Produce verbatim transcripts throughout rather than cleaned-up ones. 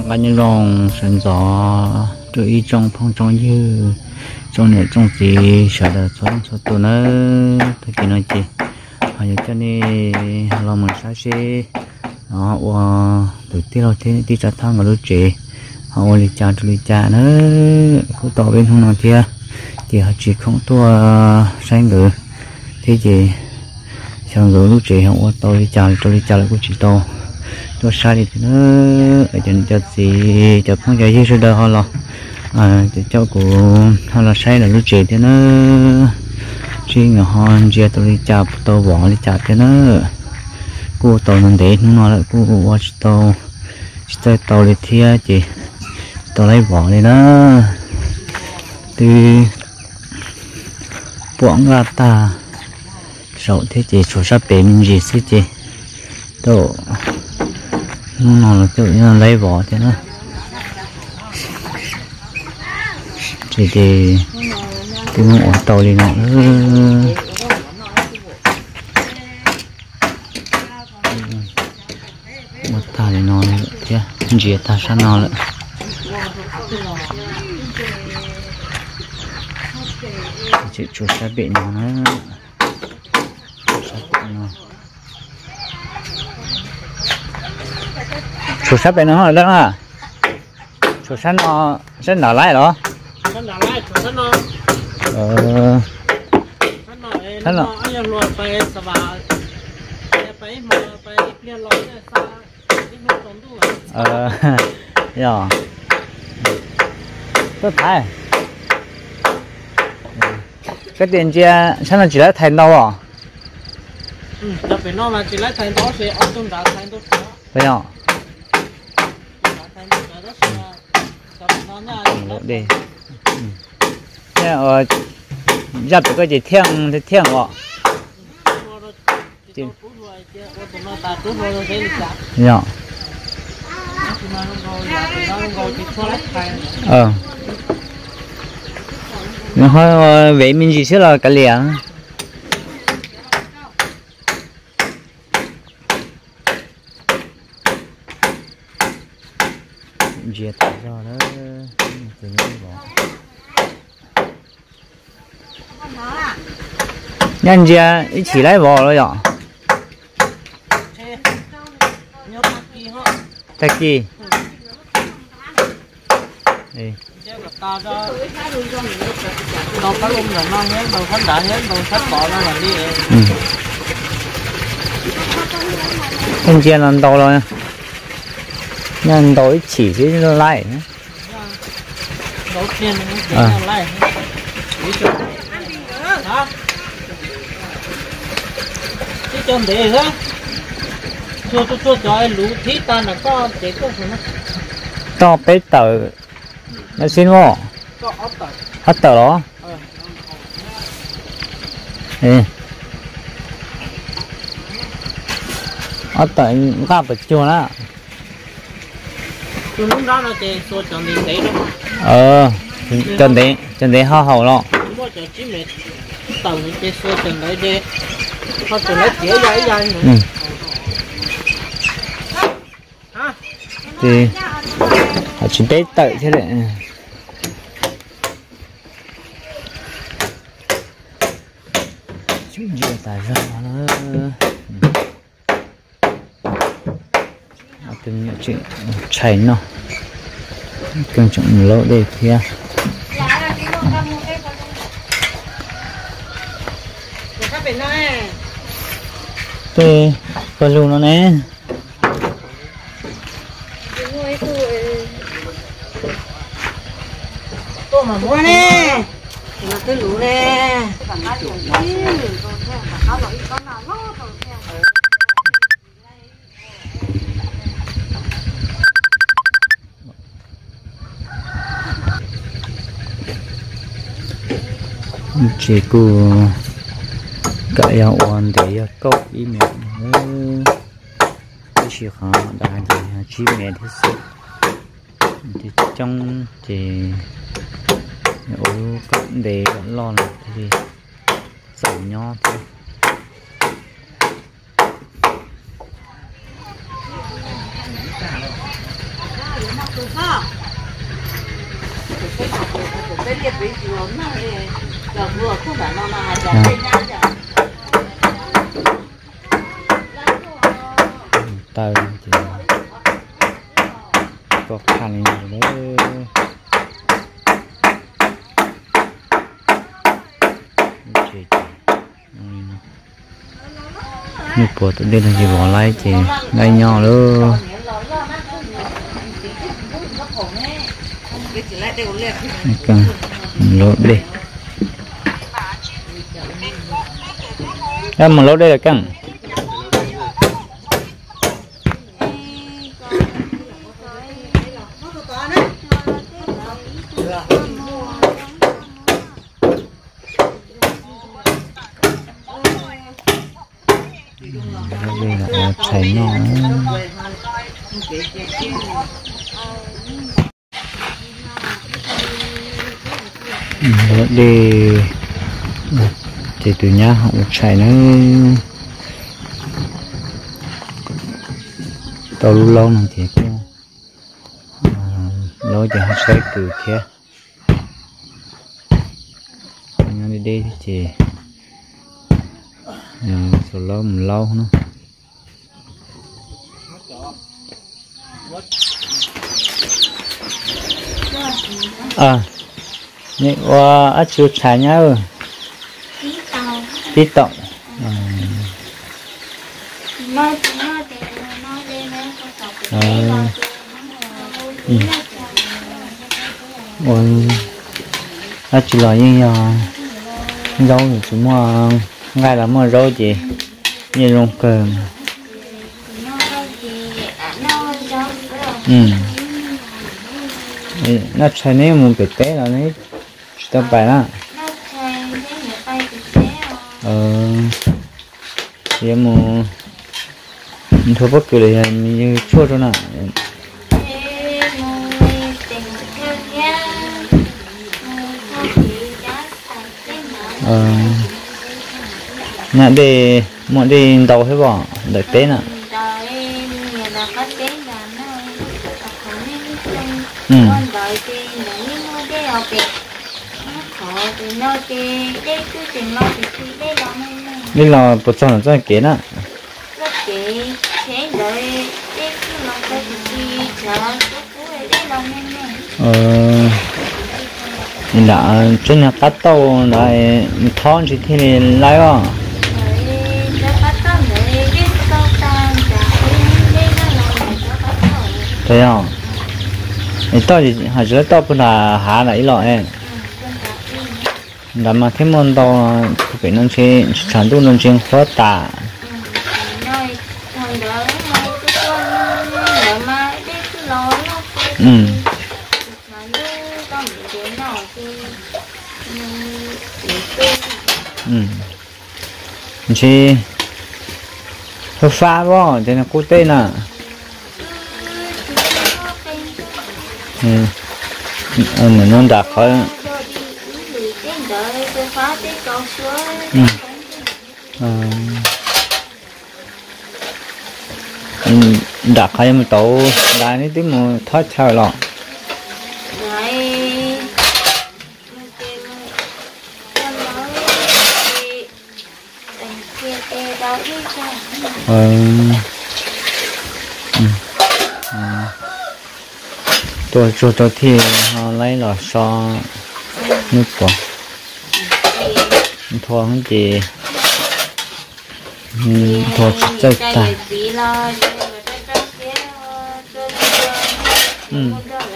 cái như lòng sân gió rồi trong phong trong như trong này trong gì sợ là sống sợ tụi nó tôi chỉ nói gì họ như cho nên lo mình sao chứ họ qua từ tí lâu thế tí cho thằng ở lúc chị họ qua lịch cha lịch cha nữa cũng tỏ bên không nào kia thì họ chỉ không tua sang ngữ thế gì sang ngữ lúc chị họ qua tôi lịch cha tôi lịch cha lại cũng chỉ to tôi sai thì nó ở trên cho gì cho không cho gì rồi đâu họ lo à thì cho của họ là sai là lúc chị thì nó chỉ ngờ họ chia tôi lịch cha tôi bỏ lịch cha thì nó cô tàu nên để nó lại cô watch tàu tàu tàu đi theo chị tàu lấy vỏ này đó từ quảng ra ta sầu thế chị sổ sắp bể mình gì xí chị tàu nó là tự nhiên lấy vỏ thế nó chị thì từ ngõ tàu đi nó một thằng này nó kia gì ta sao nó lại chị chủ sẽ bị nó nó chủ sẽ bị nó ở đó à chủ sẽ nó sẽ nở lại đó nó nở lại chủ sẽ nó ờ nó nó anh em luôn phải sờ vào phải mà phải liên lạc với sa ờ rồi tốt thay cái tiền chia sao là chỉ lấy thành đâu à ừ cho phải nó là chỉ lấy thành đó thì ông tung ra thành đó phải không đi nha ờ dập cái gì thiêng thì thiêng ạ dạ ờ nó hơi vậy mình chỉ sẽ là cái liền dệt rồi đó từ những bỏ nhân gia ít chỉ lấy bỏ rồi ạ tắc kỳ đây đầu cá lum là non hết đầu phấn đạn hết đầu sắt bỏ nó là đi nhân gia làm đầu rồi nhân đổi chỉ chứ lại đầu tiên nó lại cái chân để hết cho cho cho cho lũ thít ta là có để có gì nó to bé tờ nó xin vô có ớt tờ ớt tờ đó ê ớt tờ gặp được chưa đó tôi lúc đó nó thì số chân đi đấy đó ờ chân đấy chân đấy ho hậu đó mua cho chín mệt tàu thì số chân đấy đi họ từ lấy tỉa ra ra nữa thì họ chỉ tế tự thế đấy chú nhiều tài ra nó từng những chuyện chảy nó cần trọng lỗ để kia tôi có luôn nó nè tôi mà mua nè mà cái lũ nè chỉ cô cái áo ôn để câu ý mẹ chỉ họ đã để chỉ mẹ thế sự thì trong thì ô cũng để vẫn lo là thì sầu nho thôi tao thì có khăn này đấy chị như bộ tự nhiên là gì bỏ lại chị ngay nhỏ luôn cần lốt đi em mà lốt đây là cần đây là chảy nhỏ đi thì từ nhà họ chạy nó tàu lâu lâu này thì cũng lâu thì họ sẽ cử kia anh đi đi thì số lâu một lâu nữa à nhẹ qua ở chuột chạy nhá ừ tí tọng ôi ở chuột là như rau thì chúng mà ngay là mà rau gì như rong cơm ừ nó chạy nếu muốn bị té là đấy tao bài đó ờ vậy mà thôi bất cứ là như chua rồi nè ờ nè đi muốn đi đâu hết bỏ đợi té nè ừ đi là bột sắn là rất kén á ờ đã trên nhà cắt tàu lại thon chỉ thì lại à thấy không thì tao thì hồi trước tao cũng là hạ lại lọ em làm mà thêm món tao phải nông trên sản xuất nông trên khó tả ừ ừ chị hơi pha quá thế là cô tên à ừ mình nó đặt khỏi ừ ờ đặt khỏi mà tổ đại ní tiếng mà thoát theo lọ ờ tôi cho tôi thì họ lấy lò xo nước quả thôi không gì thôi chơi ta ừ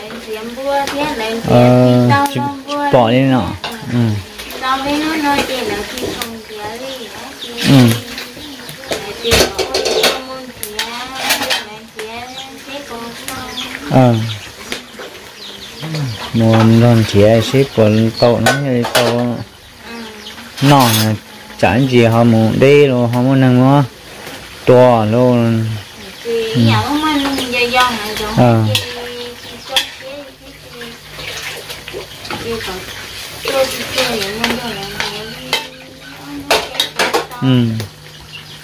ờ bỏ đi nọ ừ ừ ờ muốn lần chia ship còn tàu nó như tàu nọ chẳng gì họ muốn đi rồi họ muốn nâng nó to luôn ờ ừ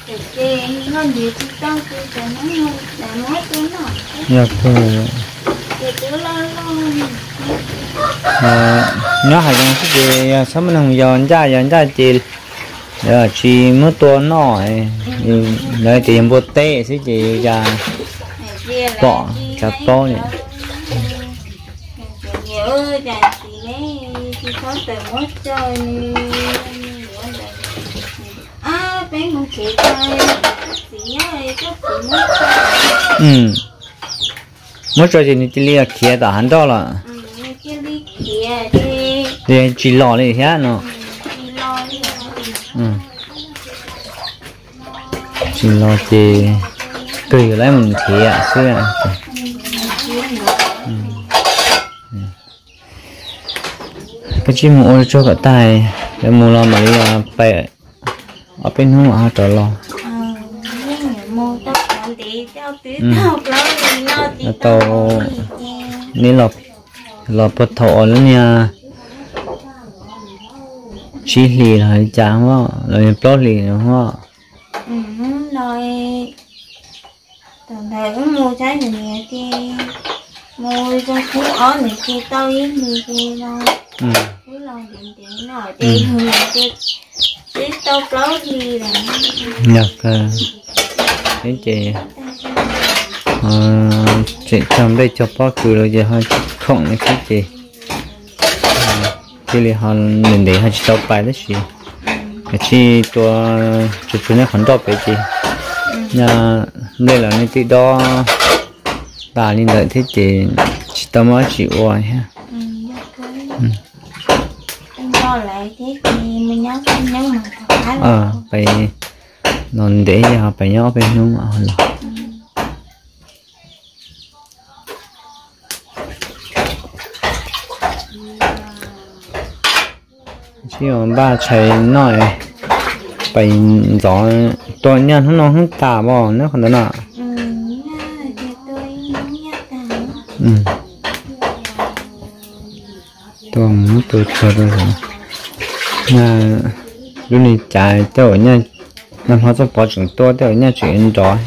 dạ thôi nhớ hay trong cái gì sao mình không dọn ra dọn ra chỉ giờ chỉ mới tua nổi lấy tiền bột tê chứ chỉ ra bỏ chặt to này nhớ chả chỉ đấy chỉ có từ mất chơi à bé không chỉ chơi chỉ nhớ chút chỉ mất chơi ừ mất chơi thì chỉ lia kia đã hắn đó là ừ kia đi kia đi thì chỉ lo này hết nó chỉ lo đi ừ chỉ lo thì cười lấy mình kia xưa cái chim mua cho cả tay để mua lo mà đi bè ở bên hướng ở trở lo mua tóc làm tí cho tí tóc lo thì nó tí tàu ní lọc lọc bớt thọ nữa nha chỉ lì là chán quá rồi plot lì nữa quá ừ rồi tầm thời cũng mua trái này nè thì mua cho phú ở này thì tao ý người thì lo ừ phú lo điện điện nói thì người thì thì tao plot đi là nhật cái chị ờ chị trong đây cho bác cười rồi giờ hơi không này cái chị chỉ là họ mình để hai tàu bài đó chị cái chị tua chụp chụp này khoản đọc vậy chị nhà đây là nơi tí đó ta lên đợi thế chị chị tao mới chịu rồi ha ừ em cho lại thế thì mình nhớ không nhớ mà phải ờ phải non để cho họ phải nhớ bên đúng không là chỉ còn ba chạy nói phải gió tôi nhận không nó không tả bỏ nữa còn đó nào ừ thì tôi muốn nhắc cả ừ tôi muốn tôi chờ tôi rồi nhà lúc này chạy tôi ở nhà năm họ cho bỏ chúng tôi tôi ở nhà chuyện đó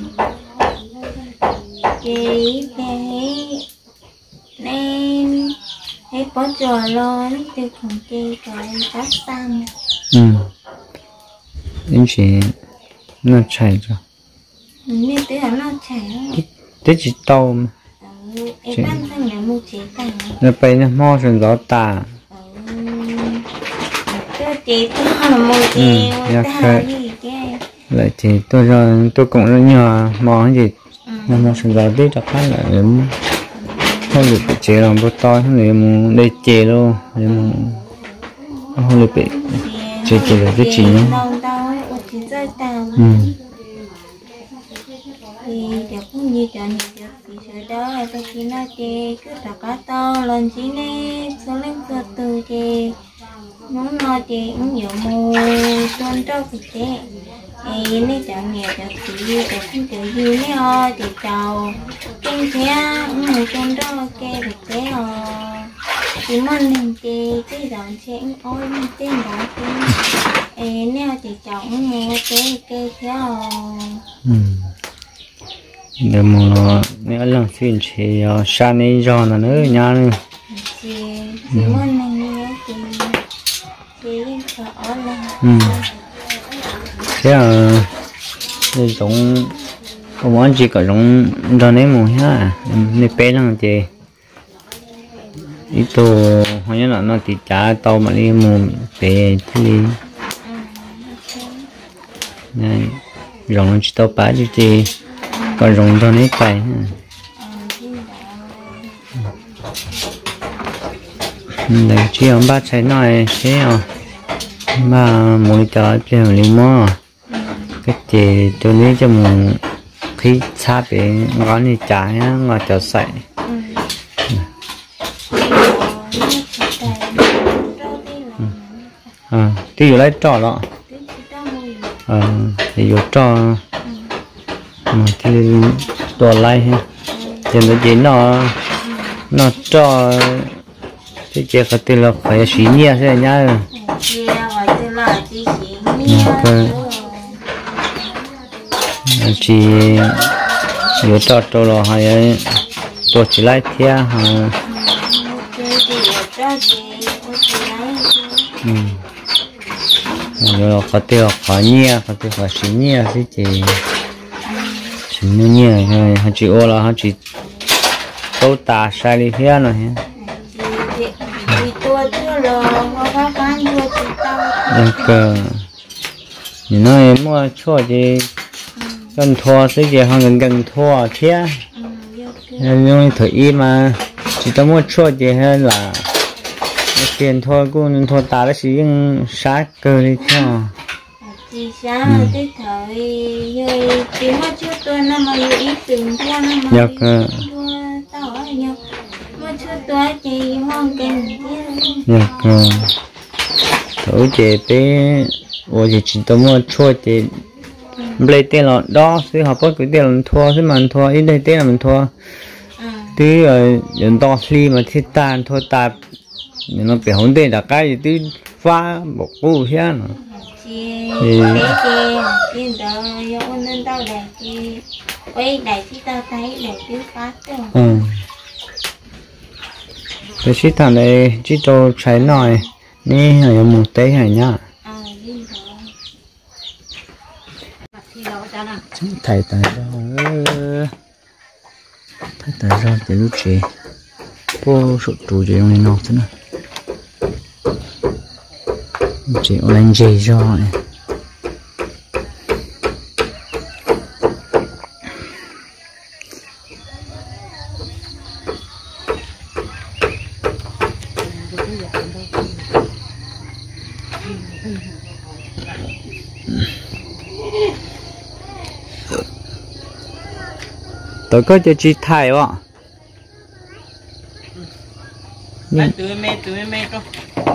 chị thấy nên thấy có trò lo từ còn kia cái cắt xăng ừ em chỉ nó chạy rồi nên tới là nó chảy thế chỉ tàu mà em đang sang nhà mua chế tặng nó bay nó mò xuống gió tà tôi chế tôi là mua chế ta gì chứ lại thì tôi rồi tôi cũng rất nhờ mò cái gì nó mò xuống gió tí cho khác lại em không được bị chế làm bớt to không để mua đây chế luôn để mua không được bị chế chế là cái gì nhá ừ thì đẹp cũng như chọn nhiều thì sự đó là tôi chỉ nói chê cứ là cá to lần chỉ nè số lên cơ từ chê muốn nói chê cũng nhiều mù tôn cho thì chê ấy nếu chọn nghề được thì được không tự gì nè ho thì chào kinh thế người tôn đó kê được thế ho chỉ mong nên chê cái dọn chê ôi tên đó ấy nếu thì chọn nghe chê kê thế ho ừ để mà nếu lần xuyên thì sáng nay giờ là nữa nhà nữa chị chị muốn này nghe chị chị sợ là ừ thế là để giống ông anh chị có giống đó đấy mà ha nên bé lắm chị ít tô hồi nhớ là nó thì trả tàu mà đi mua bé thì này giống chỉ tàu bán cho chị còn rồng thôi đấy phải để chỉ ông ba chạy nói thế à mà mỗi giờ chơi liên mò cái gì tôi lấy cho mình khi xa bị ngón thì trái ngồi chờ sậy à tí dụ lấy trò đó à thì dụ trò thì đồ lại ha thì nó chỉ nó nó cho cái chuyện phải từ là phải xí nhia thế nhá chỉ có cho cho là hay tôi chỉ lại thia hả ừ rồi có tiêu có nhia có tiêu có xí nhia xí chỉ xí nhia rồi hắn chỉ ô là hắn chỉ tàu ta sai đi thia rồi ha được nhìn nói mua chua gì gần thua xí gì hàng gần gần thua thia nhưng thời y mà chỉ tao mua chua gì hơn là tiền thôi cũng thôi ta đã sử dụng sát cơ đi cho chỉ sáng cái thời rồi chỉ mất chút tôi năm mà ý tưởng qua năm mà tao ở nhau mất chút tôi chỉ mong cần được thử chế bé ủa chỉ chỉ tao mua chua thì lấy tiền là đó sẽ học bất cứ tiền là thua sẽ mà thua ít đây tiền là mình thua tí rồi những to xí mà thiết tan thôi ta nhưng nó bị hỗn độn là cái gì tí phá một cú thế nào thì cái tiền đó do nên tao để cái quay đại thì tao thấy để cái phát rồi ừ cái xí thằng này chỉ cho trái nồi nè hay là một té hay nhá thầy tài ra thầy tài ra để lúc chị cô sụt trụ chị ông này nọ thế nào chị ông lên dây rồi tôi có cho chị thay ạ nhưng tụi mẹ tụi mẹ đó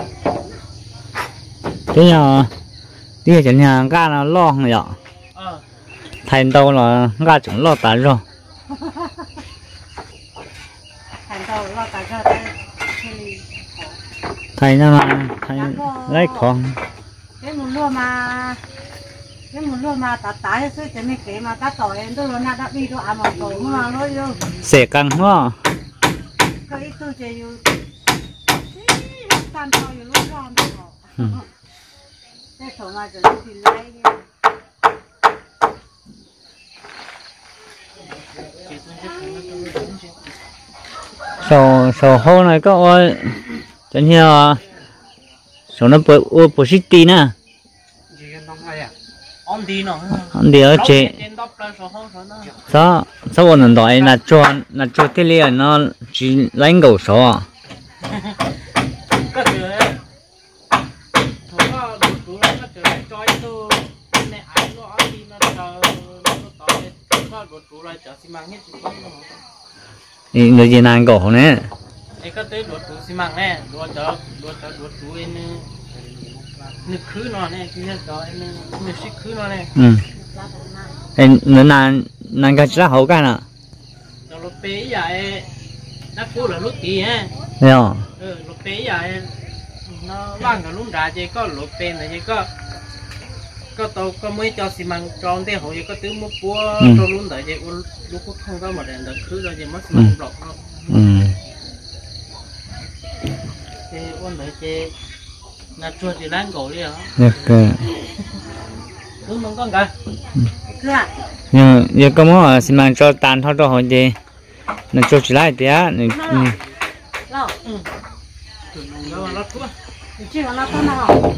thế nhờ đi chẳng nhà ga nó lo không vậy thành đâu là ga chúng lo tán rồi thành đâu lo tán rồi thành ra mà thành lấy con cái muốn luôn mà cái muốn luôn mà ta tái cái cái này cái mà ta tỏi em tôi nó đã đi đâu à mà tỏi mà nó vô sẽ căng quá cái tôi chỉ yêu tan tỏi yêu lúc đó đó cái thằng mà giờ thì lấy sau sau hôm nay có ơi cho như sau nó bự bự bự xịt tí nè ông đi nó ông đi ở chế sao sao bọn đòi là cho là cho cái liền nó chỉ lấy gầu số à người gì nàng gỗ nè cái cái tới đuổi xi măng nè đuổi cho đuổi cho đuổi đuổi nên nước khứ nó nè cái nước đó nên nước xí khứ nó nè ừ em nữa nàng nàng cái ra hậu cái nào rồi lúc bé vậy nó cũ là lúc tí ha thấy không ừ lúc bé vậy nó vang cả lúc ra chỉ có lúc bé này chỉ có có tàu có mấy cho xi măng tròn thế hồi có tứ một búa tròn luôn đấy chỉ lúc có không có một đèn được khứ rồi chỉ mất xi măng lọc nó ừ thì ôn đấy chỉ là chuột thì đang cổ đi hả được rồi đúng không con cả cứ à nhưng giờ có món xi măng cho tan thôi cho họ gì nó cho chỉ lại tí á này lo ừ lo lo thua chỉ là lo to nào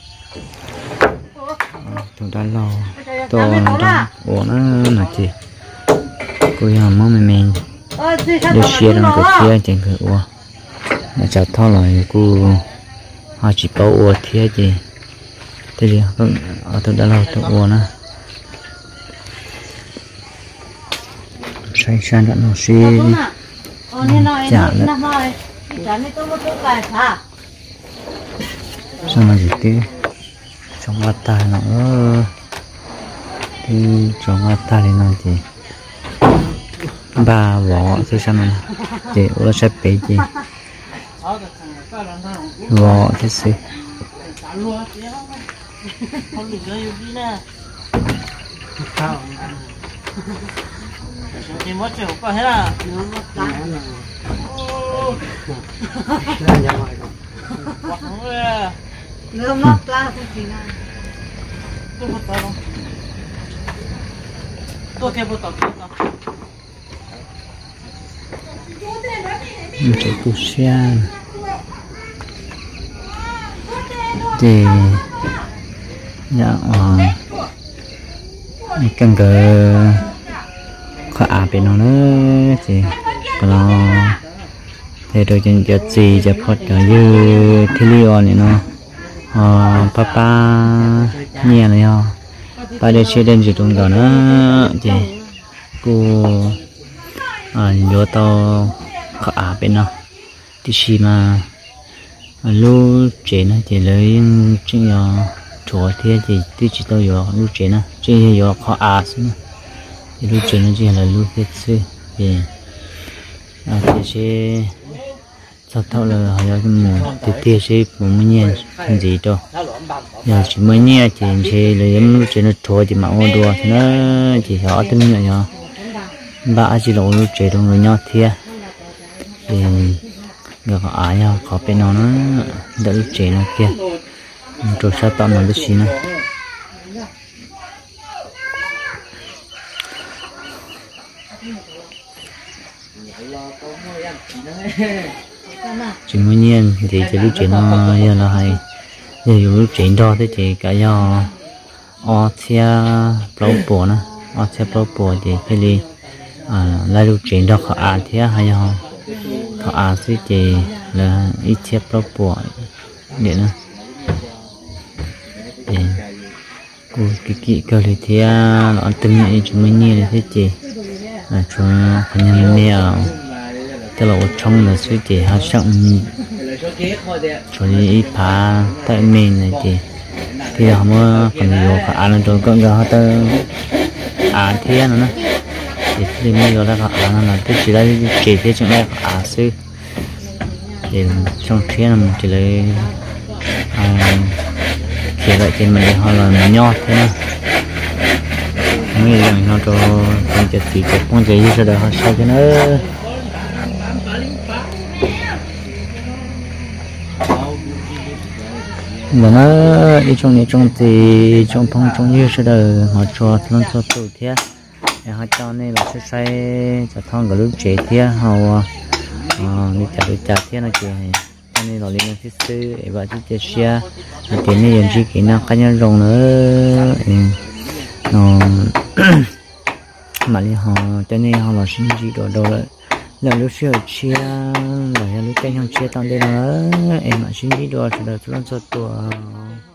chúng ta lo to nó ủa nó là gì cô giờ món mình mình được chia trong cái chia chẳng phải ủa nó chặt thao lại cô họ chỉ bảo ủa thế gì thế gì không ở tôi đã lâu tôi ủa nó say sang đã nó xí chả lại sao mà gì thế trong mắt ta nó thì trong mắt ta thì nó gì ba vỏ tôi sao mà chị ủa sẽ bị gì vỏ thế gì chỉ mất chịu có hết à nước mắt la không chỉ là tôi một tao luôn tôi thêm một tao tôi tao một củ sen thì dạ cần cờ khó à bên nó nữa thì còn thế rồi chân chợt gì chợt phật rồi như thế lion này nó ờ papa nhẹ này ho ba đây chơi đến gì trong đó nữa thì cô à nhớ tao khó à bên nó thì xí mà lúc trẻ nó thì lấy chuyện nhỏ chùa thế thì tôi chỉ tao giờ lúc trẻ nó chỉ giờ khó à xí thì lúc trẻ nó chỉ là lúc hết xí thì à thì sẽ sau đó là họ cho mù thì tiếc sẽ muốn nghe gì đâu giờ chỉ mới nghe thì sẽ lấy lúc trẻ nó chùa thì mà ôn đùa thì nó chỉ họ tính nhnhỏ nhỏ ba chỉ là lúc trẻ trong người nhau thiệt thì người họ ai nhau có bên nó nó đỡ lúc trẻ nó kia rồi sao tao nói được gì nữa chỉ mới nhiên thì cái lúc chuyện nó giờ là hay giờ lúc chuyện đó thì chỉ cả do ở xe bao bò nữa ở xe bao bò thì cái gì à lại lúc chuyện đó họ ăn thế hay không họ ăn thì chỉ là ít xe bao bò vậy nữa thì cô cái kỹ cơ thì thế nó từng như chúng mình như thế chị à chúng phần nhân mèo cái lỗ trong là suy chỉ hai sọng cho đi ít phá tại mình này thì thì là không còn nhiều cả ăn rồi con gà tơ à thế nữa thì thì bây giờ là họ ăn là tức chỉ là chỉ thế chúng em à sư thì trong thế là mình chỉ lấy chỉ lại trên mình họ là nho thế nào mấy lần nó cho con chặt chỉ chặt con gì rồi đó họ sai cho nó mà nó đi trong này trong thì trong phong trong như sẽ đời họ cho nó cho tụi thế họ cho nên là sẽ say cho thon cả lúc trẻ thế họ đi chặt đi chặt thế này kìa cho nên là liên lạc thiết sư và thiết chế xe tiền này chỉ kỹ năng cá nhân rồng nữa nó mà đi họ cho nên họ là sinh gì đồ đồ lại là lúc xưa chia là lúc cái nhau chia tao đây nữa em mà sinh gì đồ sẽ được cho nó cho tuổi